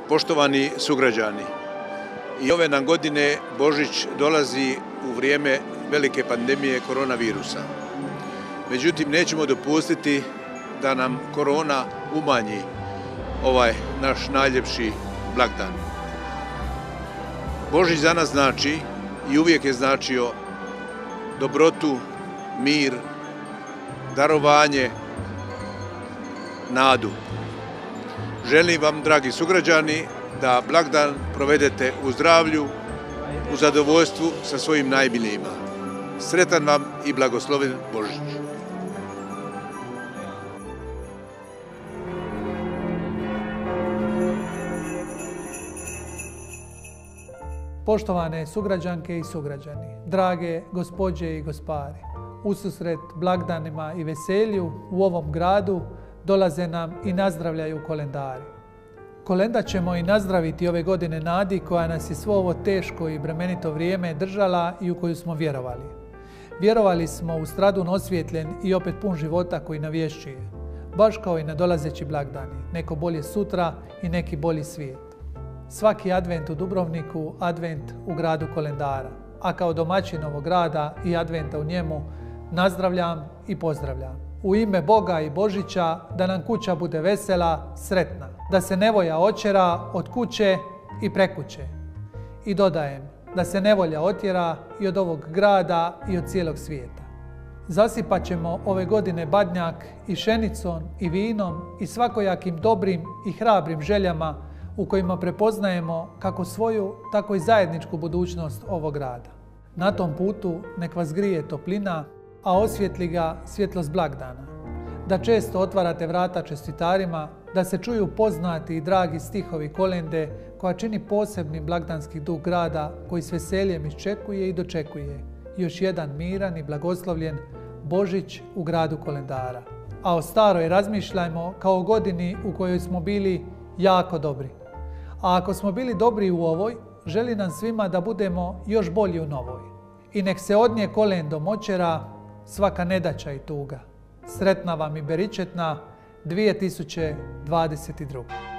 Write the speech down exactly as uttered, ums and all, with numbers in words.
Poštovani sugrađani, i ove nam godine Božić dolazi u vrijeme velike pandemije koronavirusa. Međutim, nećemo dopustiti da nam korona umanji ovaj naš najljepši blagdan. Božić za nas znači i uvijek je značio dobrotu, mir, darovanje, nadu. Želim vam, dragi sugrađani, da blagdan provedete u zdravlju, u zadovoljstvu sa svojim najmilijima. Sretan vam i blagosloven Božić. Poštovane sugrađanke i sugrađani, drage gospođe i gospari, ususret blagdanima i veselju u ovom gradu dolaze nam i nazdravljaju kolendari. Kolenda ćemo i nazdraviti ove godine nadi koja nas je svo ovo teško i bremenito vrijeme držala i u koju smo vjerovali. Vjerovali smo u stradun osvijetljen i opet pun života koji navješćuje, baš kao i nadolazeći blagdani, neko bolje sutra i neki bolji svijet. Svaki advent u Dubrovniku, advent u gradu kolendara, a kao domaćin ovog grada i adventa u njemu nazdravljam i pozdravljam. U ime Boga i Božića da nam kuća bude vesela, sretna, da se nevolja očera od kuće i prekuće. I dodajem, da se nevolja otjera i od ovog grada i od cijelog svijeta. Zasipat ćemo ove godine badnjak i šenicom i vinom i svakojakim dobrim i hrabrim željama u kojima prepoznajemo kako svoju, tako i zajedničku budućnost ovog grada. Na tom putu nek vas grije toplina, a osvijetli ga svjetlost blagdana. Da često otvarate vrata čestitarima, da se čuju poznati i dragi stihovi kolende koja čini posebni blagdanski duh grada koji s veseljem iščekuje i dočekuje još jedan miran i blagoslovljen Božić u gradu kolendara. A o staroj razmišljajmo kao o godini u kojoj smo bili jako dobri. A ako smo bili dobri u ovoj, želi nam svima da budemo još bolji u novoj. I nek se od nje kolendom očera svaka nedaća i tuga. Sretna vam i beričetna dvije tisuće dvadeset druga.